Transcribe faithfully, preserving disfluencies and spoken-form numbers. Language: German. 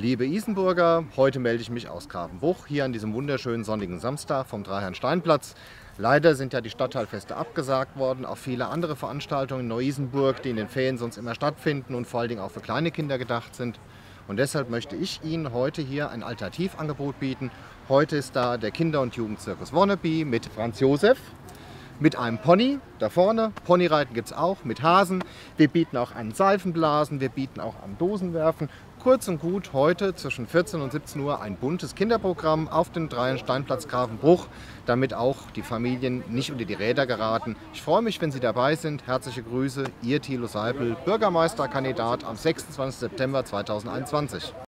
Liebe Isenburger, heute melde ich mich aus Grafenbruch, hier an diesem wunderschönen sonnigen Samstag vom Dreiherrn-Stein-Platz. Leider sind ja die Stadtteilfeste abgesagt worden, auch viele andere Veranstaltungen in Neu-Isenburg, die in den Ferien sonst immer stattfinden und vor allen Dingen auch für kleine Kinder gedacht sind. Und deshalb möchte ich Ihnen heute hier ein Alternativangebot bieten. Heute ist da der Kinder- und Jugendzirkus Wannabe mit Franz Josef, mit einem Pony da vorne. Ponyreiten gibt es auch mit Hasen. Wir bieten auch an Seifenblasen, wir bieten auch an Dosenwerfen. Kurz und gut, heute zwischen vierzehn und siebzehn Uhr ein buntes Kinderprogramm auf dem Dreiherrn-Stein-Platz Grafenbruch, damit auch die Familien nicht unter die Räder geraten. Ich freue mich, wenn Sie dabei sind. Herzliche Grüße, Ihr Thilo Seipel, Bürgermeisterkandidat am sechsundzwanzigsten September zweitausendeinundzwanzig.